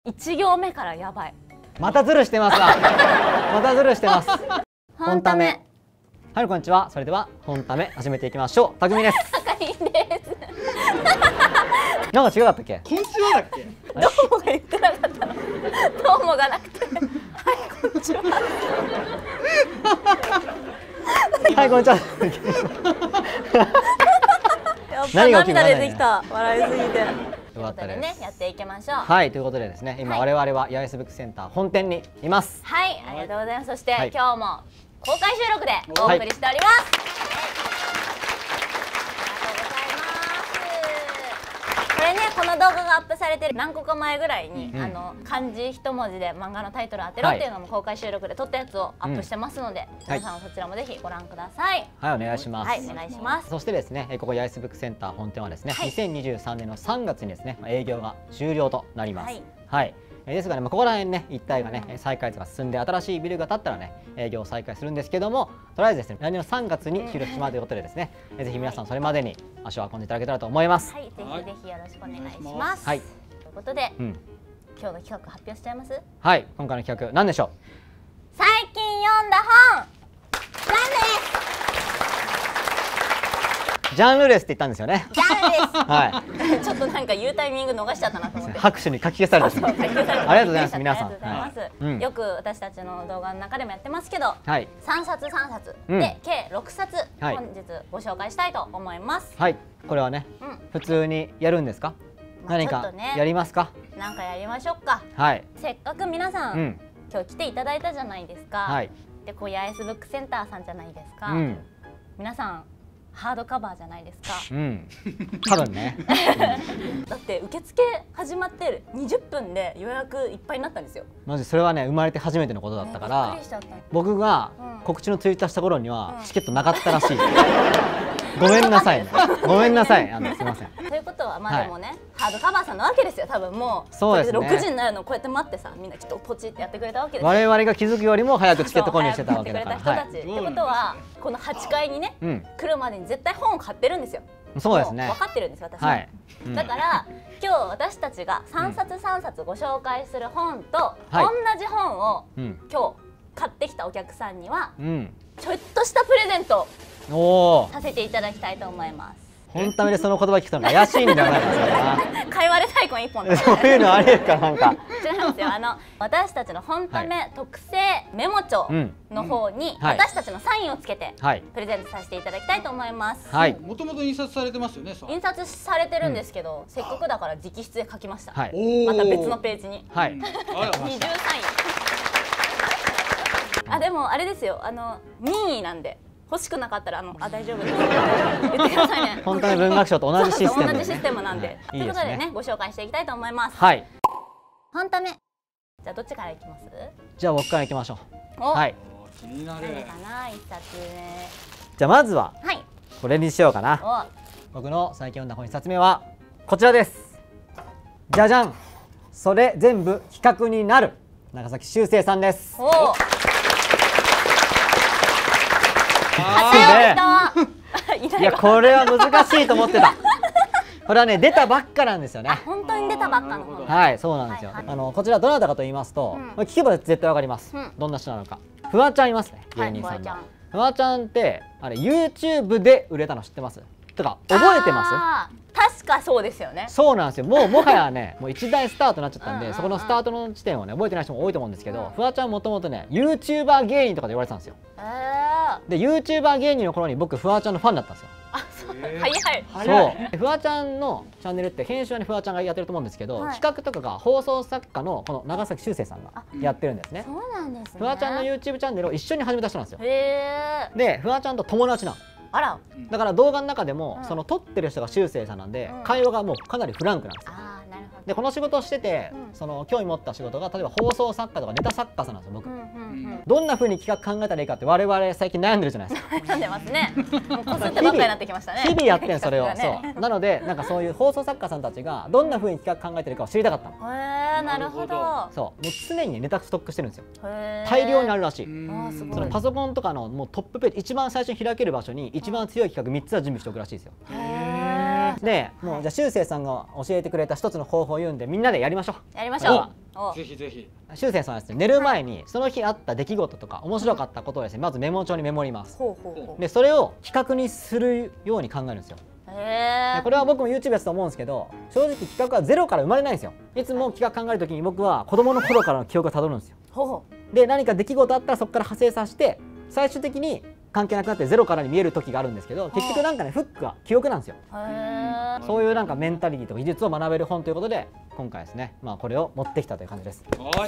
1行目からやばい。 またズルしてますわ。またズルしてます。 本ため。 はい、こんにちは。それでは本ため始めていきましょう。たくみです。 あかりんです。 なんか違かったっけ？ こんにちはだっけ？ どうもが言ってなかったの。どうもがなくて。はい、こんにちは。 はい、こんにちは。 やっぱ何が起きるか涙出てきた。笑いすぎて。 よかったです。 ね、やっていきましょう。 はい、ということでですね、今我々は八重洲ブックセンター本店にいます。 はい、ありがとうございます。そして、 はい今日も公開収録でお送りしております。これね、この動画がアップされてる何個か前ぐらいに、漢字一文字で漫画のタイトル当てろっていうのも公開収録で撮ったやつをアップしてますので、皆さんそちらもぜひご覧ください。 はい、お願いします。 はい、お願いします。 そしてですね、ここ八重洲ブックセンター本店はですね、2023年の3月にですね、営業が終了となります。はい。ですがね、ここら辺ね、一帯がね、再開発が進んで、新しいビルが建ったらね、営業を再開するんですけども、とりあえずですね、来年の3月に終了してしまうということでですね、ぜひ皆さんそれまでに足を運んでいただけたらと思います。 はい、ぜひぜひよろしくお願いします。 はい。 ということで、今日の企画発表しちゃいます？ はい、今回の企画、何でしょう？ 最近読んだ本、なんです。 ジャンルレスって言ったんですよね。 ジャンルです。 はい。 ちょっとなんか言うタイミング逃しちゃったなと思って。 拍手に書き消されてしまう。ありがとうございます皆さん。 ありがとうございます。よく私たちの動画の中でもやってますけど、3冊3冊で計6冊本日ご紹介したいと思います。 はい。これはね、普通にやるんですか？何かやりますか？ なんかやりましょうか。はい。せっかく皆さん今日来ていただいたじゃないですか。はい。で、八重洲ブックセンターさんじゃないですか。皆さんハードカバーじゃないですか。 多分ね。 だって受付始まって20分で予約いっぱいになったんですよ。 マジそれはね、生まれて初めてのことだったから、僕が告知のツイートした頃にはチケットなかったらしい。ごめんなさいね。ごめんなさい。すみません。 ということは、まあでもね、ハードカバーさんなわけですよ。多分もうそうですね。6時になるのをこうやって待ってさ、みんなちょっとポチってやってくれたわけです。 我々が気づくよりも早くチケット購入してたわけだから。 人たちってことは、この8階にね、来るまでに絶対本を買ってるんですよ。 そうですね。 分かってるんです私は。だから今日私たちが3冊3冊ご紹介する本と同じ本を今日買ってきたお客さんにはちょっとしたプレゼントさせていただきたいと思います。 本当にその言葉聞くと怪しいんだよな。 かいわれ大根一本。 そういうのありえるかなんか。 違いますよ。私たちの本ため特製メモ帳の方に私たちのサインをつけてプレゼントさせていただきたいと思います。 もともと印刷されてますよね。 印刷されてるんですけど、せっかくだから直筆で書きました。また別のページに。二重サイン。あ、でもあれですよ。任意なんで。欲しくなかったら大丈夫です。言ってくださいね。 本当に文学賞と同じシステム。 同じシステムなんで。ということでね、ご紹介していきたいと思います。 はい。 本ため。じゃあどっちからいきます？ じゃあ僕からいきましょう。はい。 気になる。 何かな、一冊目。 じゃあまずはこれにしようかな。僕の最近読んだ本一冊目はこちらです。じゃじゃん。それ全部企画になる。長崎修正さんです。いや、これは難しいと思ってた。これはね、出たばっかなんですよね。 本当に出たばっかの。 はい、そうなんですよ。こちらどなたかと言いますと、聞けば絶対わかります。どんな人なのか。フワちゃんいますね、芸人さんの。フワちゃんってあれ YouTube で売れたの知ってます？とか覚えてます？ 確かそうですよね。 そうなんですよ。もはやね、もう一大スタートになっちゃったんで、そこのスタートの地点をね覚えてない人も多いと思うんですけど、フワちゃんもともとね YouTuber 芸人とかで言われてたんですよ。で YouTuber 芸人の頃に僕フワちゃんのファンだったんですよ。 あ、そう、早い。 そう。フワちゃんのチャンネルって編集はねフワちゃんがやってると思うんですけど、企画とかが放送作家のこの長崎修正さんがやってるんですね。 そうなんですね。 フワちゃんの YouTube チャンネルを一緒に始めた人なんですよ。 へえ。 でフワちゃんと友達なの。 あら。 だから動画の中でもその撮ってる人が修正さんなんで、会話がもうかなりフランクなんですよ。でこの仕事をしてて、その興味持った仕事が例えば放送作家とかネタ作家さんなんですよ僕。どんな風に企画考えたらいいかって我々最近悩んでるじゃないですか。 悩んでますね。もうこすってばっかりになってきましたね。 日々やってんそれを。そうなのでなんかそういう放送作家さんたちがどんな風に企画考えてるかを知りたかったの。 へえ、なるほど。 そうもう常にネタストックしてるんですよ。大量にあるらしい。そのパソコンとかのもうトップページ一番最初に開ける場所に一番強い企画3つは準備しておくらしいですよ。でもうじゃあ修正さんが教えてくれた一つの方法を言うんでみんなでやりましょう。 やりましょう。 ぜひぜひ。 しゅうせいさんはですね、寝る前にその日あった出来事とか面白かったことをですね、まずメモ帳にメモります。でそれを企画にするように考えるんですよ。でこれは僕も YouTube やってたと思うんですけど、正直企画はゼロから生まれないんですよ。いつも企画考えるときに僕は子供の頃からの記憶をたどるんですよ。で何か出来事あったらそこから派生させて、最終的に関係なくなってゼロからに見える時があるんですけど、結局なんかねフックは記憶なんですよ。そういうなんかメンタリティとか技術を学べる本ということで今回ですね、まあこれを持ってきたという感じです。 はい。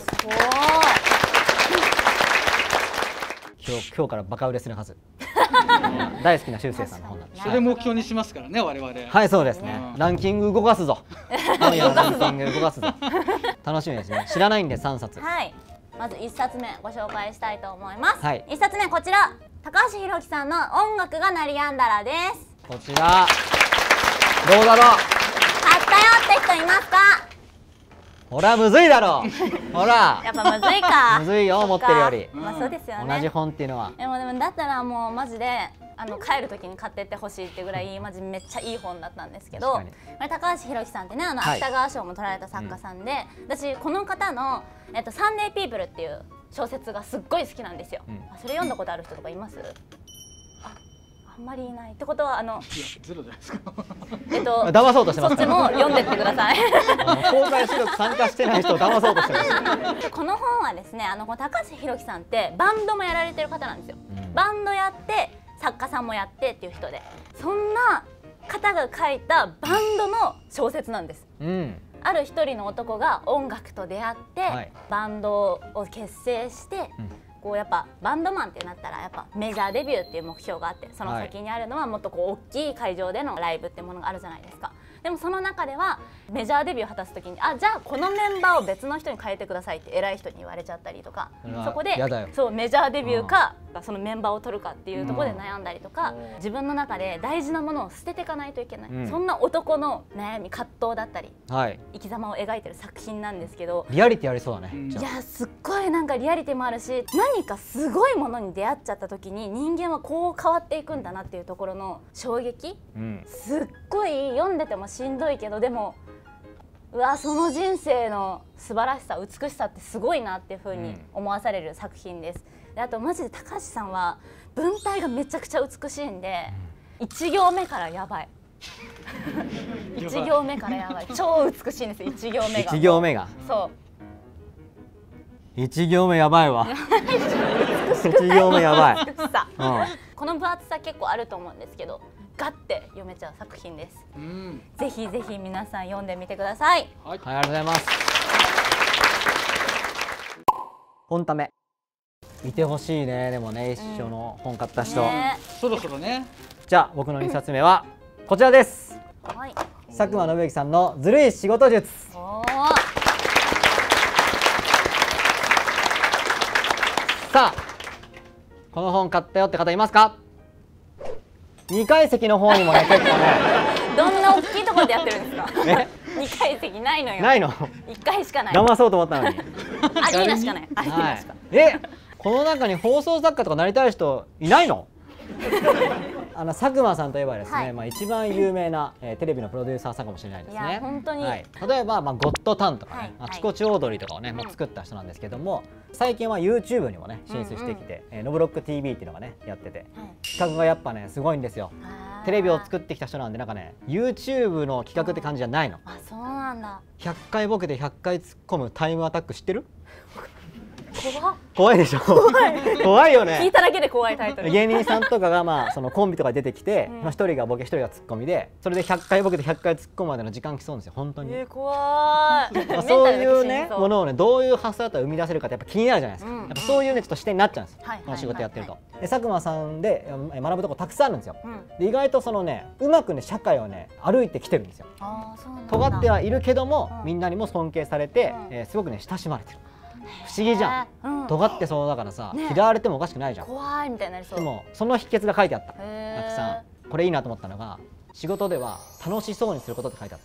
今日からバカ売れするはず。大好きなしゅうせいさんの本なんです。 それ目標にしますからね、我々。 はい、そうですね。ランキング動かすぞ。今夜のランキング動かすぞ。楽しみですね。知らないんで3冊。 はい。まず1冊目ご紹介したいと思います。 はい。 1冊目こちら、高橋宏樹さんの音楽が鳴りやんだらです。 こちら。どうだろう。 買ったよって人いますか？ ほらむずいだろう。ほら。 やっぱむずいか。 むずいよ思ってるより。 まあそうですよね。 同じ本っていうのは。 でもだったらもうマジで帰る時に買ってってほしいってぐらいマジめっちゃいい本だったんですけど、これ高橋宏樹さんってね、芥川賞も取られた作家さんで、私この方のサンデーピープルっていう小説がすっごい好きなんですよ。それ読んだことある人とかいます？あんまりいないってことはゼロじゃないですか。 騙そうとしてます。 そっちも読んでってください。 公開収録参加してない人を騙そうとしてます。 この本はですね、高橋宏樹さんってバンドもやられてる方なんですよ。バンドやって作家さんもやってっていう人で、そんな方が書いたバンドの小説なんです。ある一人の男が音楽と出会って、バンドを結成して、こうやっぱバンドマンってなったらやっぱメジャーデビューっていう目標があって、その先にあるのはもっとこう大きい会場でのライブってものがあるじゃないですか。でもその中ではメジャーデビューを果たす時に、じゃあこのメンバーを別の人に変えてくださいって偉い人に言われちゃったりとか、そこでそうメジャーデビューかそのメンバーを取るかっていうところで悩んだりとか、自分の中で大事なものを捨てていかないといけない、そんな男の悩み葛藤だったり、生き様を描いてる作品なんですけど、 リアリティありそうだね。 いやすっごいなんかリアリティもあるし、何かすごいものに出会っちゃった時に人間はこう変わっていくんだなっていうところの衝撃、すっごい読んでてもしんどいけど、でもうわその人生の素晴らしさ美しさってすごいなっていう風に思わされる作品です。であとマジで高橋さんは文体がめちゃくちゃ美しいんで、1行目からやばい。1行目からやばい、超美しいんですよ。1行目が 1行目がそう1行目やばいわ。1行目やばい。 この分厚さ結構あると思うんですけど、ガッて読めちゃう作品です。ぜひぜひ皆さん読んでみてください。 はい、ありがとうございます。本ため見てほしいね。でもね、一緒の本買った人、 そろそろね。 じゃあ僕の2冊目はこちらです。佐久間信之さんのずるい仕事術。さあこの本買ったよって方いますか？2階席の方にもね結構ね。 どんな大きいところでやってるんですか？2階席ないのよ。 ないの ？1階しかない。 騙そうと思ったのに。 アリーナしかない。アリーナしか。 この中に放送作家とかなりたい人いないの？佐久間さんといえばですね、一番有名なテレビのプロデューサーさんかもしれないですね。 本当に。 例えばゴッドタンとかね、あちこちオードリーとかをね作った人なんですけども、最近は YouTube にもね進出してきて、ノブロック TV っていうのがねやってて、企画がやっぱねすごいんですよ。テレビを作ってきた人なんで、なんかね YouTube の企画って感じじゃないの。 あ、そうなんだ。 100回ボケて100回突っ込むタイムアタック知ってる？ 怖いでしょ。怖いよね。 聞いただけで怖いタイトル。 芸人さんとかがそのコンビとか出てきて、1人がボケ1人がツッコミで、それで100回ボケて100回突っ込むまでの時間競うんですよ。本当に。 怖い。 そういうねものをねどういう発想だったら生み出せるかってやっぱ気になるじゃないですか。やっぱそういうねちょっと視点になっちゃうんですよ。この仕事やってると。で佐久間さんで学ぶとこたくさんあるんですよ。で意外とそのねうまくね社会をね歩いてきてるんですよ。尖ってはいるけどもみんなにも尊敬されて、すごくね親しまれてる。不思議じゃん。尖ってそうだからさ、嫌われてもおかしくないじゃん。 怖いみたいになりそう。 でもその秘訣が書いてあった。たくさん。これいいなと思ったのが、仕事では楽しそうにすることって書いてあった。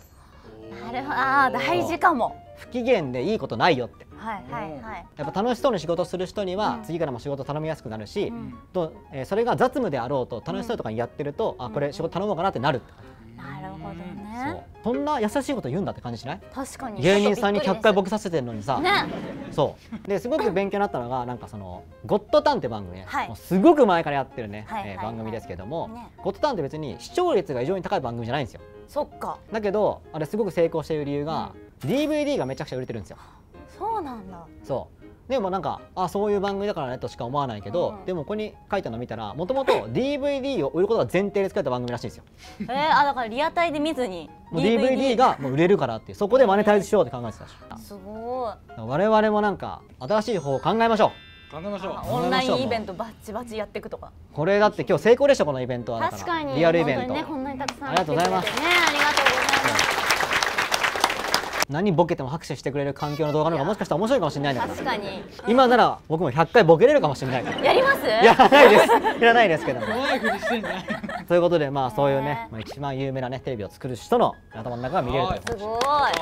なるほど、大事かも。 不機嫌でいいことないよって。 やっぱ楽しそうに仕事する人には次からも仕事頼みやすくなるし、それが雑務であろうと楽しそうとかにやってると、あこれ仕事頼もうかなってなるって。 なるほどね。 そんな優しいこと言うんだって感じしない？ 確かに芸人さんに100回ボケさせてるのにさ、 ね、 そうですごく勉強になったのがなんかそのゴッドタンって番組ね、 はい、 もうすごく前からやってるね番組ですけども、 ね、 ゴッドタンって別に視聴率が異常に高い番組じゃないんですよ。 そっか。 だけどあれすごく成功している理由が、DVD がめちゃくちゃ売れてるんですよ。 そうなんだ。 そうでもなんかそういう番組だからねとしか思わないけど、でもここに書いたの見たらもともと DVD を売ることが前提で作られた番組らしいんですよ。 だからリアタイで見ずにもう DVD がもう売れるからっていう、そこでマネタイズしようって考えてたし、 すごい。 我々もなんか新しい方法を考えましょう。考えましょう。 オンラインイベントバッチバチやっていくとか。 これだって今日成功でした、このイベントは。だから確かにリアルイベント、 ね、こんなにたくさんありがとうございます。 ありがとうございます。 何ボケても拍手してくれる環境の動画の方がもしかしたら面白いかもしれないんだけど、 確かに今なら僕も100回ボケれるかもしれない。 やります？ やらないです。やらないですけども。 怖いふりしてんじゃない。 ということでそういうね、一番有名なねテレビを作る人の頭の中が見れるということです。 すごい。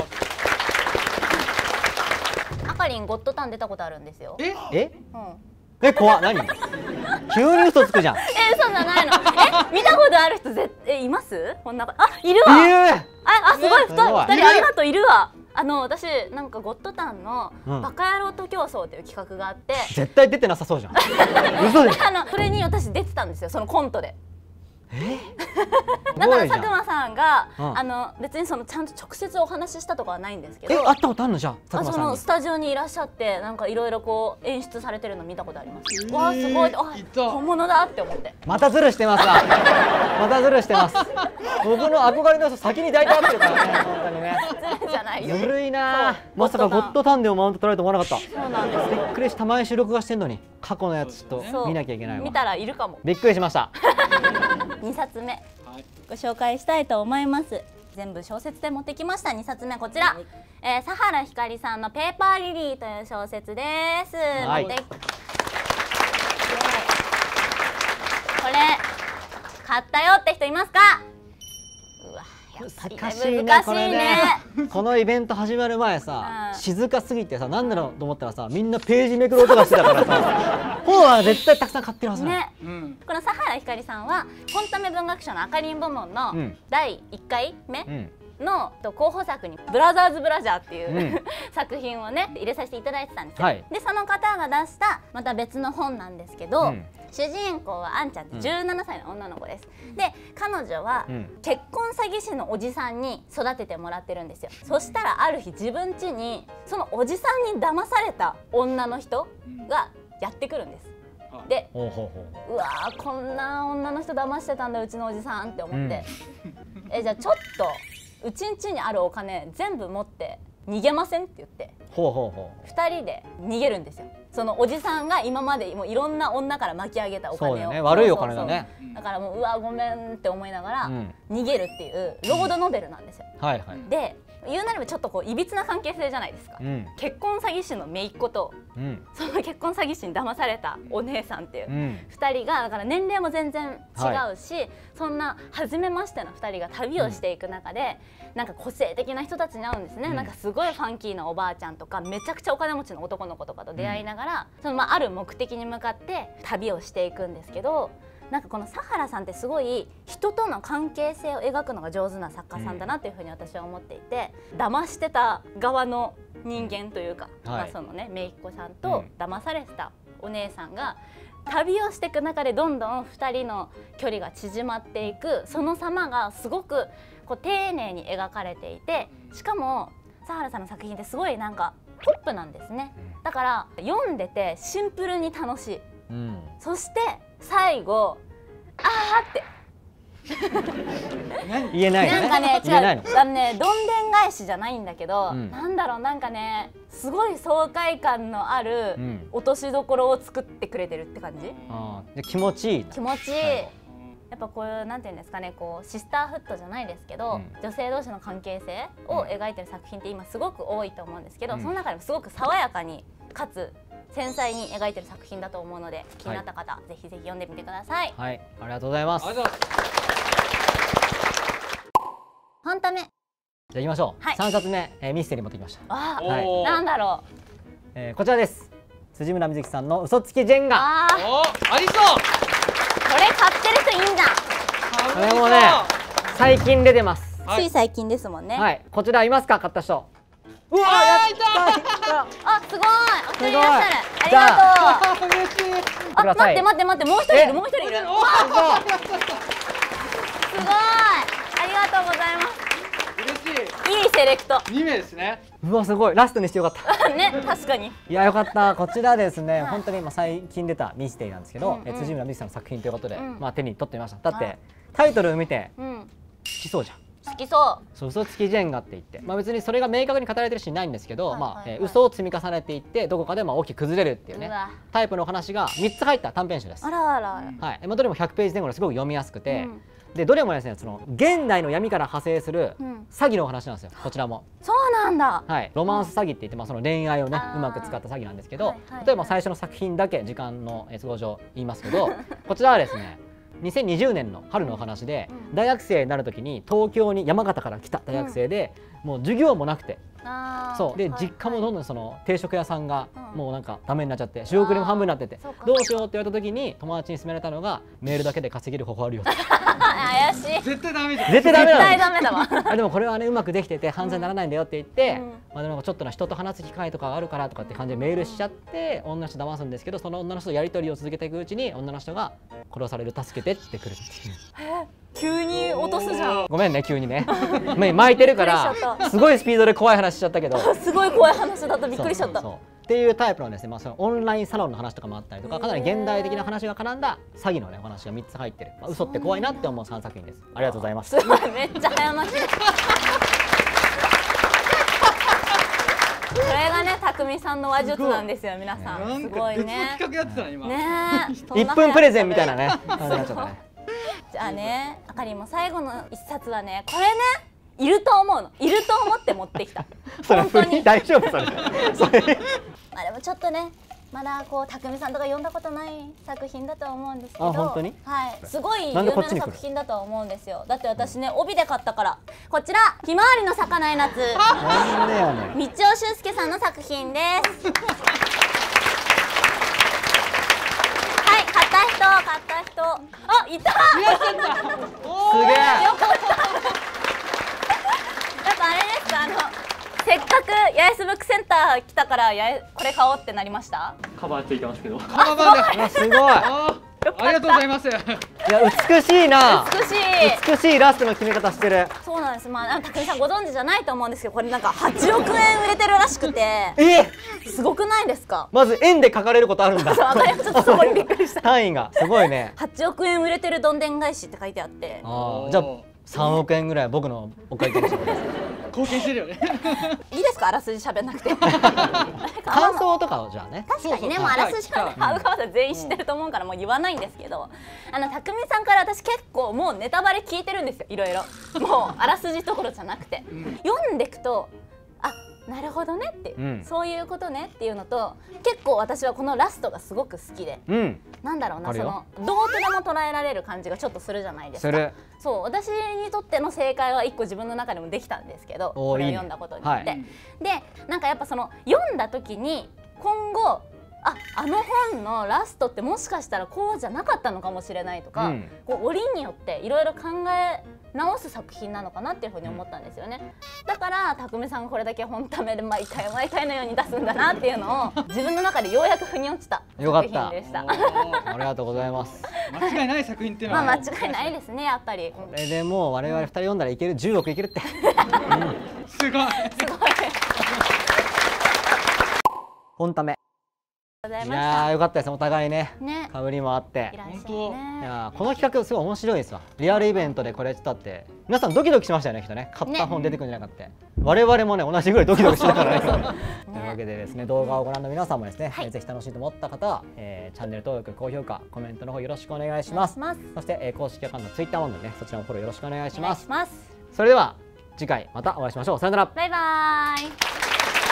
あかりんゴッドタン出たことあるんですよ。 怖っ、何？急に嘘つくじゃん。 嘘じゃないの。見たことある人います？こんなあ、いるわ。すごい2人ありがとう、いるわ。私なんかゴッドタンのバカ野郎徒競走という企画があって、 絶対出てなさそうじゃん。嘘でしょ。 それに私出てたんですよ、そのコントで。だから佐久間さんが別にそのちゃんと直接お話ししたとかはないんですけど、 会ったことあるの？じゃあそのスタジオにいらっしゃってなんかいろいろこう演出されてるの見たことあります。わあすごい、本物だって思って。 またズルしてますわ。またズルしてます。僕の憧れの人先に抱いてあってるからね、本当にね。 ズルじゃないよ。 ずるいな。まさかゴッドタンでもマウント取られると思わなかった。 そうなんです。 びっくりした。前収録がしてんのに過去のやつちょっと見なきゃいけないわ。 見たらいるかも。 びっくりしました。 2冊目ご紹介したいと思います。全部小説で持ってきました。2冊目こちら、佐原ひかりさんのペーパーリリーという小説です。これ買ったよって人いますか？うわ、やっぱり難しいね。 このイベント始まる前さ、静かすぎてさ、なんだろうと思ったらさ、みんなページめくる音がしてたからさ、本は絶対たくさん買ってるはずね。この佐原ひかりさんはコンタメ文学賞のあかりん部門の第1回目の候補作に「ブラザーズ・ブラジャー」っていう作品をね入れさせていただいてたんですよ。でその方が出したまた別の本なんですけど、主人公はあんちゃんって17歳の女の子です。で彼女は結婚詐欺師のおじさんに育ててもらってるんですよ。そしたらある日自分家にそのおじさんに騙された女の人がやってくるんです。で、うわーこんな女の人騙してたんだうちのおじさんって思って、じゃあちょっとうちんちにあるお金全部持って逃げませんって言って2人で逃げるんですよ。そのおじさんが今までもういろんな女から巻き上げたお金を、 悪いお金だね。 だからもううわごめんって思いながら逃げるっていうロードノベルなんですよ。で言うなればちょっとこういびつな関係性じゃないですか。結婚詐欺師の姪っ子とその結婚詐欺師に騙されたお姉さんっていう2人がだから年齢も全然違うし、そんな初めましての2人が旅をしていく中でなんか個性的な人たちに会うんですね。なんかすごいファンキーなおばあちゃんとかめちゃくちゃお金持ちの男の子とかと出会いながらそのある目的に向かって旅をしていくんですけど、なんかこの佐原さんってすごい人との関係性を描くのが上手な作家さんだなというふうに私は思っていて、騙してた側の人間というか、そのね姪っ子さんと騙されてたお姉さんが旅をしていく中でどんどん2人の距離が縮まっていくその様がすごくこう丁寧に描かれていて、しかも佐原さんの作品ってすごいなんかポップなんですね。だから読んでてシンプルに楽しい。そして最後あーって言えないよね。 なんかね違うどんでん返しじゃないんだけど、なんだろうなんかねすごい爽快感のある落としどころを作ってくれてるって感じ。 気持ちいい。 気持ちいい。やっぱこういうなんていうんですかね、こうシスターフットじゃないですけど、女性同士の関係性を描いてる作品って今すごく多いと思うんですけど、その中でもすごく爽やかにかつ繊細に描いてる作品だと思うので気になった方、ぜひぜひ読んでみてください。 はい、ありがとうございます。 本ため。じゃあ行きましょう。3冊目、ミステリー持ってきました。 なんだろう。こちらです。辻村瑞希さんの嘘つきジェンガ。 ありそう。 これ買ってる人いいんじゃん。 これもね、 最近出てます。 つい最近ですもんね。 はい、こちらいますか、買った人。うわー、やったあ、すごい。お二人いらっしゃる。ありがとう。 嬉しい。 あ、待って待って待って、もう一人いる、もう一人いる。すごい。ありがとうございます。 嬉しい。 いいセレクト。 2名ですね。 うわ、すごい、ラストにしてよかった。 ね、確かに。 いや、よかった。こちらですね、本当に今最近出たミステリーなんですけど、辻村美月さんの作品ということで、まあ手に取ってみました。だってタイトルを見て好きそうじゃん。 好きそう。 そう、嘘つきジェンガって言って、まあ別にそれが明確に語られてるシーンないんですけど、まあ嘘を積み重ねていってどこかでまあ大きく崩れるっていうねタイプのお話が3つ入った短編集です。 あらあら。 はい、まあどれも100ページ前後ですごく読みやすくて、でどれもですね、その現代の闇から派生する詐欺のお話なんですよ。こちらも。 そうなんだ。 はい、ロマンス詐欺って言って、まあその恋愛をねうまく使った詐欺なんですけど、例えば最初の作品だけ時間の都合上言いますけど、こちらはですね。2020年の春のお話で、大学生になる時に東京に山形から来た大学生で、もう授業もなくて、そうで実家もどんどんその定食屋さんがもうなんかダメになっちゃって、仕送りも半分になってて、どうしようって言われた時に友達に勧められたのが、メールだけで稼げる方法あるよって。 怪しい。 絶対ダメじゃん。 絶対ダメなの。 絶対ダメだわ。 あ、でもこれはねうまくできてて犯罪にならないんだよって言って、まあでもちょっと人と話す機会とかがあるからとかって感じでメールしちゃって女の人騙すんですけど、その女の人とやり取りを続けていくうちに女の人が殺される、助けてってくるっていう。 急に落とすじゃん。 ごめんね、急にね。巻いてるからすごいスピードで怖い話しちゃったけど。 すごい怖い話だった、びっくりしちゃった。 っていうタイプのですね、まあそのオンラインサロンの話とかもあったりとか、かなり現代的な話が絡んだ詐欺のねお話が3つ入ってる。まあ嘘って怖いなって思う3作品です。ありがとうございます。 すごい、めっちゃ早巻き。これがね、匠さんの話術なんですよ、皆さん。すごいね。 企画やってた今。 ね。 1分プレゼンみたいなね感じになっちゃったね。 じゃあね、あかりも最後の一冊はね、これね、いると思うの、いると思って持ってきた。 それ本当に大丈夫それ。 まあでもちょっとね、まだこう匠さんとか読んだことない作品だとは思うんですけど、 本当に？ はい、すごい有名な作品だとは思うんですよ。だって私ね、帯で買ったから。こちら、ひまわりの咲かない夏。 なんでやねん。 道尾修介さんの作品です。はい、買った人。あ、いた。 すげえ。 やっぱあれですか、せっかく八重洲ブックセンター来たからこれ買おうってなりました。 カバーついてますけど。 カバーで。 すごい。 ありがとうございます。 いや美しいな。 美しいイラストの決め方してる。 そうなんです。まあ匠さんご存知じゃないと思うんですけど、これなんか8億円売れてるらしくて。すごくないですか。 まず円で書かれることあるんだ。 そう、あかりもちょっとそこにびっくりした。 単位がすごいね。 8億円売れてるどんでん返しって書いてあって。 じゃあ3億円ぐらい僕のお会計にしてください。 貢献してるよね。 いいですか、あらすじ喋んなくて。 感想とかをじゃあね。 確かにね、もうあらすじは買う側は全員知ってると思うからもう言わないんですけど、匠さんから私結構もうネタバレ聞いてるんですよ、いろいろ。もうあらすじどころじゃなくて、読んでいくと、あ、なるほどねって、そういうことねっていうのと、結構私はこのラストがすごく好きで、なんだろうな、そのどうとでも捉えられる感じがちょっとするじゃないですか。そう、私にとっての正解は一個自分の中でもできたんですけど、これを読んだことによって。で、なんかやっぱその読んだ時に今後、あの本のラストってもしかしたらこうじゃなかったのかもしれないとか、こう折によっていろいろ考え直す作品なのかなっていうふうに思ったんですよね。だから匠さんがこれだけ本ためで毎回のように出すんだなっていうのを自分の中でようやく腑に落ちた作品でした。 ありがとうございます。 間違いない作品っていうのは間違いないですね、やっぱり。 これでもう我々2人読んだらいける、10億いけるって。 すごい。 本ため。いやーよかったです、お互いねかぶりもあって。 本当。 いやこの企画すごい面白いですわ。リアルイベントでこれやってたって皆さんドキドキしましたよね、きっとね。買った本出てくるんじゃなかった。我々もね同じぐらいドキドキしながらね。というわけでですね、動画をご覧の皆さんもですね、ぜひ楽しいと思った方はチャンネル登録、高評価、コメントの方よろしくお願いします。そして公式アカウント Twitter もね、そちらもフォローよろしくお願いします。それでは次回またお会いしましょう。さよなら。 バイバーイ。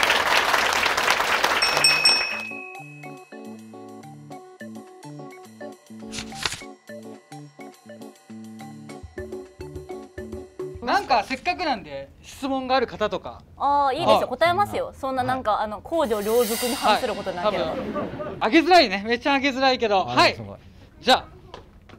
なんかせっかくなんで質問がある方とか。 いいですよ、答えますよ。そんななんか公序良俗に反することなければ。 あげづらいね、めっちゃあげづらいけど、はい。じゃあ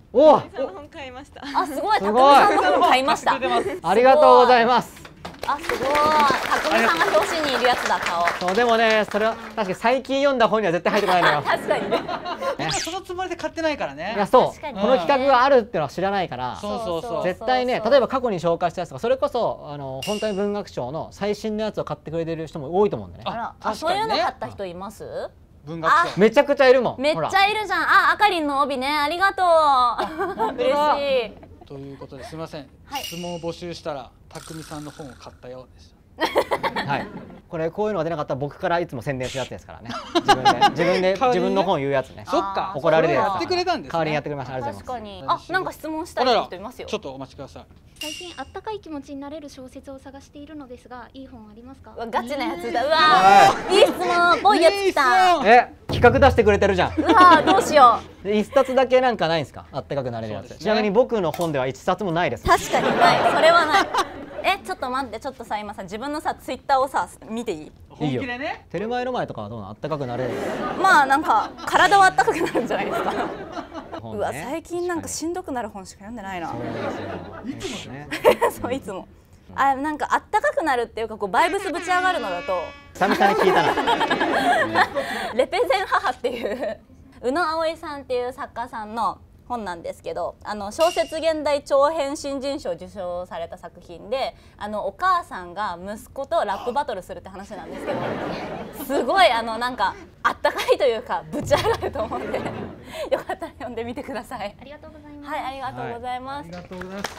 おお、 本買いました。 あ、すごい、たくみさんの本買いました。 ありがとうございます。 あ、すごい。たくみさんが表紙にいるやつだ、顔。 そう、でもね、それは確かに最近読んだ本には絶対入ってこないのよ。 確かにね。 そのつもりで買ってないからね。 いや、そう、この企画があるっていうのは知らないから。 そう絶対ね、例えば過去に紹介したやつとか、それこそ本当に文学賞の最新のやつを買ってくれてる人も多いと思うんだね。 あ、そういうの買った人います？ 文学賞。 めちゃくちゃいるもん。 めっちゃいるじゃん。あ、あかりんの帯ね、ありがとう。嬉しい。 ということですみません。質問を募集したら、たくみさんの本を買ったようでした。 はい。こういうのが出なかったら僕からいつも宣伝するやつですからね。自分の本言うやつね。 そっか。 怒られるやつ。 やってくれたんです。 代わりにやってくれました。ありがとう確かございに。あ、なんか質問したい人いますよ。 ちょっとお待ちください。 最近あったかい気持ちになれる小説を探しているのですが、いい本ありますか？ ガチなやつだ。うわー、いい質問っぽいやつ来た。 企画出してくれてるじゃん。 うわー、どうしよう。一冊だけなんかないんですか？あったかくなれるやつ。ちなみに僕の本では一冊もないです。 確かにない。それはない。ちょっと待って、ちょっとさ、今さ、自分のさ、ツイッターをさ、見ていい？ 本気でね。 テレマエの前とかはどうなの？あったかくなれる。 まあ、なんか体はあったかくなるんじゃないですか。うわ、最近なんかしんどくなる本しか読んでないな。 いつもね。 そう、いつも。あ、なんかあったかくなるっていうか、こうバイブスぶち上がるのだと。 久々に聞いたな。 レペゼン母っていう宇野葵さんっていう作家さんの本なんですけど、小説現代長編新人賞を受賞された作品で、お母さんが息子とラップバトルするって話なんですけど、すごいなんかあったかいというかぶち上がると思うんで、よかったら読んでみてください。 ありがとうございます。 はい、ありがとうございます。 ありがとうございます。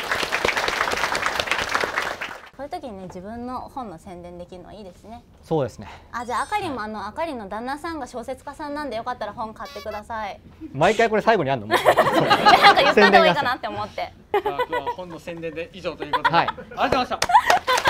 こういう時にね、自分の本の宣伝できるのはいいですね。 そうですね。 あ、じゃああかりもあかりの旦那さんが小説家さんなんで、よかったら本買ってください。 毎回これ最後にあるの？なんか言った方がいいかなって思って。 今日は本の宣伝で以上ということで、 はい、 ありがとうございました。